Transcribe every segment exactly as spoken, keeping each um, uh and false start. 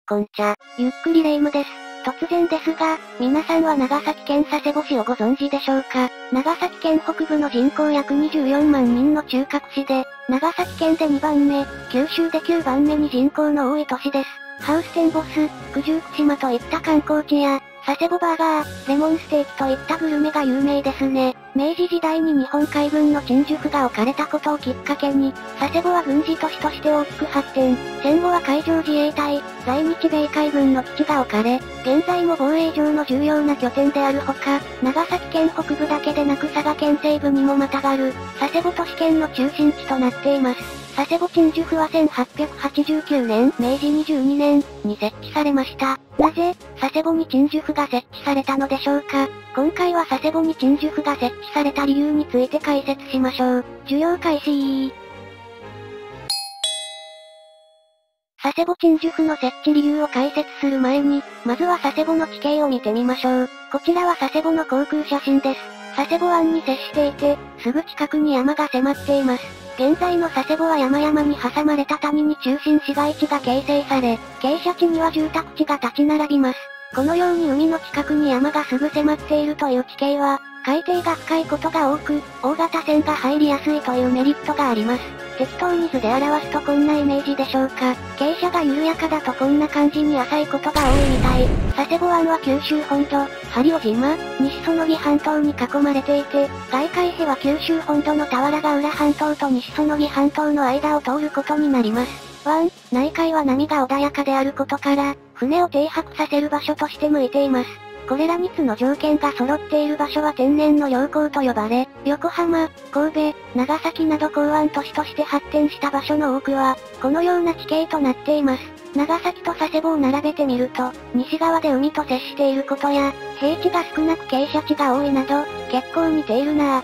こんちゃ、ゆっくりレ夢ムです。突然ですが、皆さんは長崎県佐世保市をご存知でしょうか？長崎県北部の人口約にじゅうよんまんにんの中核市で、長崎県でにばんめ、九州できゅうばんめに人口の多い都市です。ハウステンボス、九十九島といった観光地や、佐世保バーガー、レモンステーキといったグルメが有名ですね。明治時代に日本海軍の鎮守府が置かれたことをきっかけに、佐世保は軍事都市として大きく発展。戦後は海上自衛隊、在日米海軍の基地が置かれ、現在も防衛上の重要な拠点であるほか、長崎県北部だけでなく佐賀県西部にもまたがる、佐世保都市圏の中心地となっています。佐世保鎮守府はせんはっぴゃくはちじゅうきゅうねん、めいじにじゅうにねんに設置されました。なぜ、佐世保に鎮守府が設置されたのでしょうか？今回は佐世保に鎮守府が設置された理由について解説しましょう。授業開始。佐世保鎮守府の設置理由を解説する前に、まずは佐世保の地形を見てみましょう。こちらは佐世保の航空写真です。佐世保湾に接していて、すぐ近くに山が迫っています。現在の佐世保は山々に挟まれた谷に中心市街地が形成され、傾斜地には住宅地が立ち並びます。このように海の近くに山がすぐ迫っているという地形は、海底が深いことが多く、大型船が入りやすいというメリットがあります。適当に図で表すとこんなイメージでしょうか。傾斜が緩やかだとこんな感じに浅いことが多いみたい。佐世保湾は九州本土、針尾島、西園木半島に囲まれていて、外海壁は九州本土の俵ヶ浦半島と西園木半島の間を通ることになります。湾、内海は波が穏やかであることから、船を停泊させる場所として向いています。これらみっつの条件が揃っている場所は天然の良港と呼ばれ、横浜、神戸、長崎など港湾都市として発展した場所の多くは、このような地形となっています。長崎と佐世保を並べてみると、西側で海と接していることや、平地が少なく傾斜地が多いなど、結構似ているなぁ。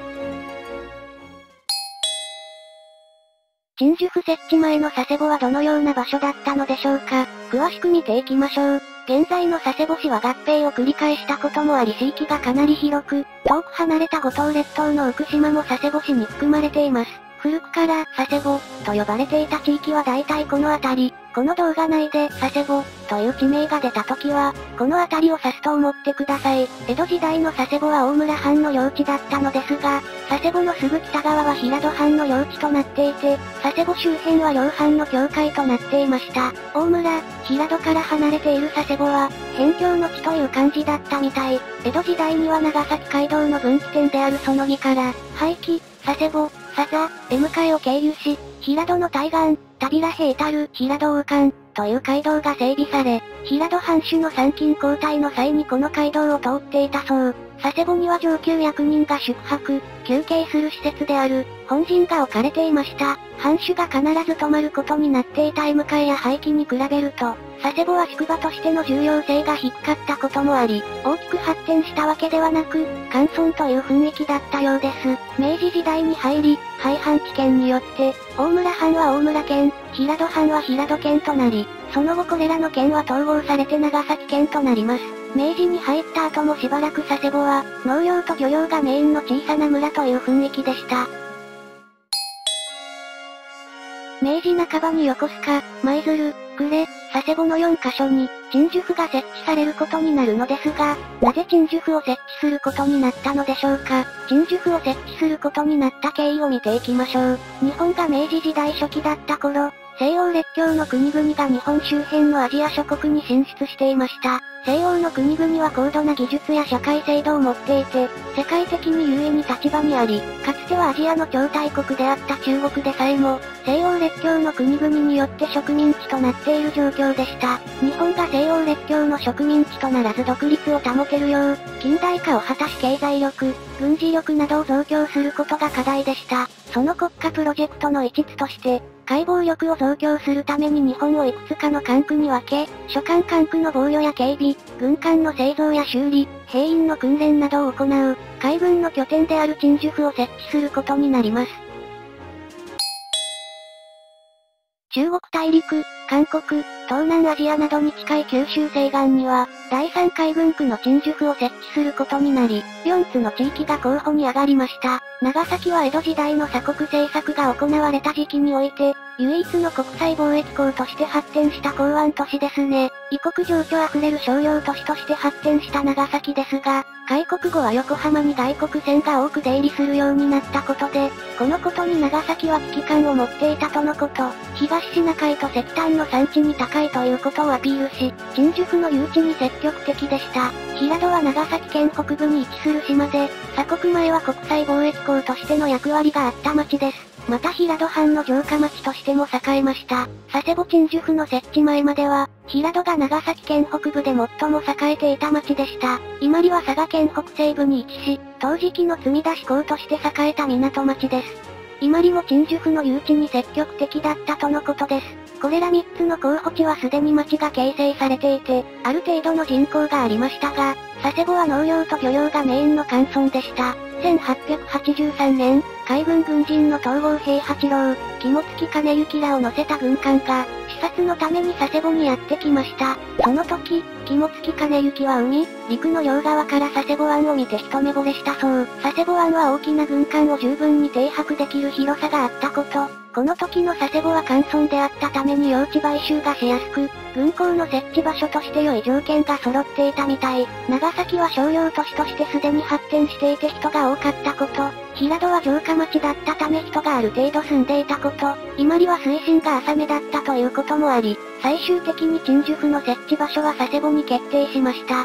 鎮守府設置前の佐世保はどのような場所だったのでしょうか。詳しく見ていきましょう。現在の佐世保市は合併を繰り返したこともあり地域がかなり広く、遠く離れた五島列島の奥島も佐世保市に含まれています。古くから佐世保と呼ばれていた地域は大体この辺り。この動画内で佐世保という地名が出た時は、この辺りを指すと思ってください。江戸時代の佐世保は大村藩の領地だったのですが、佐世保のすぐ北側は平戸藩の領地となっていて、佐世保周辺は両藩の境界となっていました。大村、平戸から離れている佐世保は、辺境の地という感じだったみたい。江戸時代には長崎街道の分岐点である園木から、廃棄、佐世保、佐々、江迎を経由し、平戸の対岸、田平へ至る平戸王冠という街道が整備され、平戸藩主の参勤交代の際にこの街道を通っていたそう。佐世保には上級役人が宿泊、休憩する施設である、本陣が置かれていました。藩主が必ず泊まることになっていた江迎や廃棄に比べると、佐世保は宿場としての重要性が低かったこともあり、大きく発展したわけではなく、簡村という雰囲気だったようです。明治時代に入り、廃藩置県によって、大村藩は大村県、平戸藩は平戸県となり、その後これらの県は統合されて長崎県となります。明治に入った後もしばらく佐世保は、農業と漁業がメインの小さな村という雰囲気でした。明治半ばに横須賀、舞鶴、呉、佐世保のよんカ所に、鎮守府が設置されることになるのですが、なぜ鎮守府を設置することになったのでしょうか。鎮守府を設置することになった経緯を見ていきましょう。日本が明治時代初期だった頃、西洋列強の国々が日本周辺のアジア諸国に進出していました。西洋の国々は高度な技術や社会制度を持っていて、世界的に優位に立場にあり、かつてはアジアの超大国であった中国でさえも、西洋列強の国々によって植民地となっている状況でした。日本が西洋列強の植民地とならず独立を保てるよう、近代化を果たし経済力、軍事力などを増強することが課題でした。その国家プロジェクトの一つとして、海防力を増強するために日本をいくつかの管区に分け、諸管管区の防御や警備、軍艦の製造や修理、兵員の訓練などを行う、海軍の拠点である鎮守府を設置することになります。中国大陸、韓国、 東南アジアなどに近い九州西岸には、だいさん海軍区の鎮守府を設置することになり、よっつの地域が候補に上がりました。長崎は江戸時代の鎖国政策が行われた時期において、唯一の国際貿易港として発展した港湾都市ですね。異国情緒あふれる商業都市として発展した長崎ですが、開国後は横浜に外国船が多く出入りするようになったことで、このことに長崎は危機感を持っていたとのこと。東シナ海と石炭の産地に高いということをアピールし、鎮守府の誘致に積極的でした。平戸は長崎県北部に位置する島で、鎖国前は国際貿易港としての役割があった町です。また平戸藩の城下町としても栄えました。佐世保鎮守府の設置前までは、平戸が長崎県北部で最も栄えていた町でした。伊万里は佐賀県北西部に位置し、陶磁器の積み出し港として栄えた港町です。伊万里も鎮守府の誘致に積極的だったとのことです。これらみっつの候補地はすでに町が形成されていて、ある程度の人口がありましたが、佐世保は農業と漁業がメインの関村でした。せんはっぴゃくはちじゅうさんねん、海軍軍人の東郷平八郎、肝付兼行らを乗せた軍艦が、視察のために佐世保にやってきました。その時、肝付兼行は海、陸の両側から佐世保湾を見て一目惚れしたそう。佐世保湾は大きな軍艦を十分に停泊できる広さがあったこと。この時の佐世保は関村であったために用地買収がしやすく、軍港の設置場所として良い条件が揃っていたみたい。長崎は商業都市としてすでに発展していて人が多かったこと。平戸は城下町だったため人がある程度住んでいたこと。伊万里は水深が浅めだったということもあり、最終的に鎮守府の設置場所は佐世保に決定しました。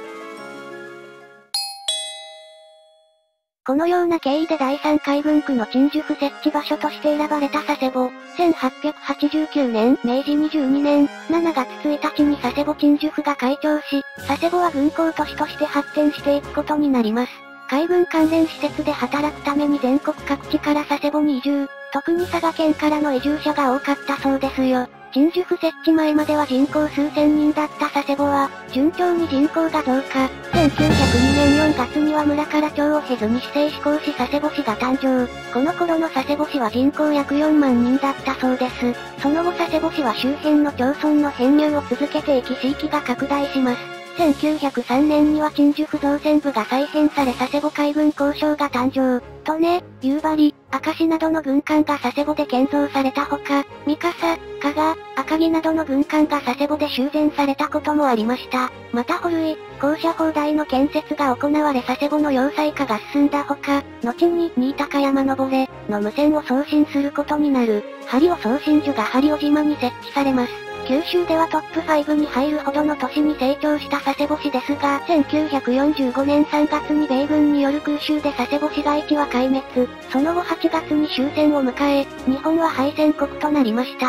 このような経緯でだいさん海軍区の鎮守府設置場所として選ばれた佐世保。せんはっぴゃくはちじゅうきゅうねん、めいじにじゅうにねん、しちがつついたちに佐世保鎮守府が開庁し、佐世保は軍港都市として発展していくことになります。海軍関連施設で働くために全国各地から佐世保に移住、特に佐賀県からの移住者が多かったそうですよ。鎮守府設置前までは人口数千人だった佐世保は、順調に人口が増加。せんきゅうひゃくにねんよんがつには村から町を経ずに市制施行し佐世保市が誕生。この頃の佐世保市は人口約よんまんにんだったそうです。その後佐世保市は周辺の町村の編入を続けていき地域が拡大します。せんきゅうひゃくさんねんには鎮守府造船部が再編され佐世保海軍工廠が誕生。利根、夕張、明石などの軍艦が佐世保で建造されたほか、三笠、加賀、赤城などの軍艦が佐世保で修繕されたこともありました。また保類、高射砲台の建設が行われ佐世保の要塞化が進んだほか、後に新高山登れの無線を送信することになる、針尾送信所が針尾島に設置されます。九州ではトップごに入るほどの都市に成長した佐世保市ですが、せんきゅうひゃくよんじゅうごねんさんがつに米軍による空襲で佐世保市街地は壊滅。その後はちがつに終戦を迎え、日本は敗戦国となりました。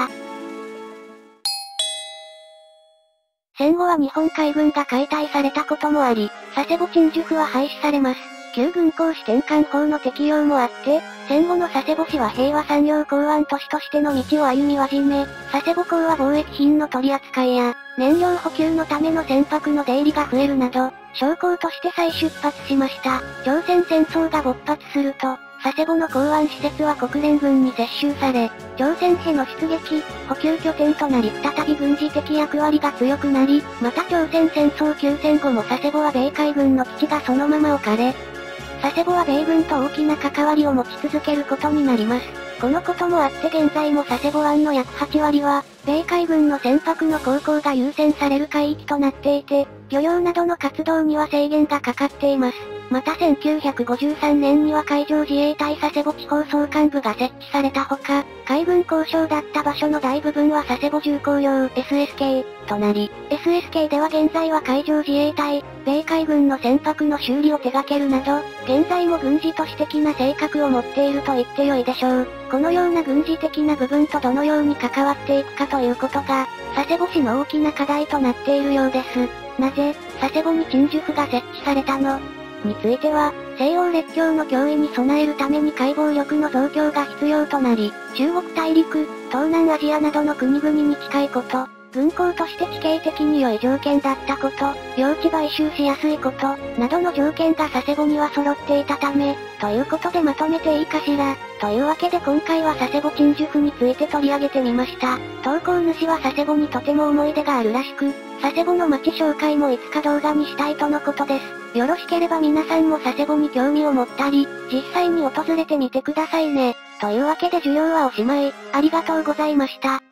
戦後は日本海軍が解体されたこともあり、佐世保鎮守府は廃止されます。旧軍港市転換法の適用もあって、戦後の佐世保市は平和産業港湾都市としての道を歩み始め、佐世保港は貿易品の取り扱いや、燃料補給のための船舶の出入りが増えるなど、商港として再出発しました。朝鮮戦争が勃発すると、佐世保の港湾施設は国連軍に接収され、朝鮮への出撃、補給拠点となり再び軍事的役割が強くなり、また朝鮮戦争休戦後も佐世保は米海軍の基地がそのまま置かれ、佐世保は米軍と大きな関わりを持ち続けることになります。このこともあって現在も佐世保湾の約はちわりは、米海軍の船舶の航行が優先される海域となっていて、漁業などの活動には制限がかかっています。またせんきゅうひゃくごじゅうさんねんには海上自衛隊佐世保地方総監部が設置されたほか、海軍工廠だった場所の大部分は佐世保重工業 エスエスケー となり、エスエスケー では現在は海上自衛隊、米海軍の船舶の修理を手掛けるなど、現在も軍事都市的な性格を持っていると言ってよいでしょう。このような軍事的な部分とどのように関わっていくかということが、佐世保市の大きな課題となっているようです。なぜ、佐世保に鎮守府が設置されたのについては、西欧列強の脅威に備えるために海防力の増強が必要となり、中国大陸、東南アジアなどの国々に近いこと、 軍港として地形的に良い条件だったこと、領地買収しやすいこと、などの条件が佐世保には揃っていたため、ということでまとめていいかしら。というわけで今回は佐世保鎮守府について取り上げてみました。投稿主は佐世保にとても思い出があるらしく、佐世保の街紹介もいつか動画にしたいとのことです。よろしければ皆さんも佐世保に興味を持ったり、実際に訪れてみてくださいね。というわけで授業はおしまい。ありがとうございました。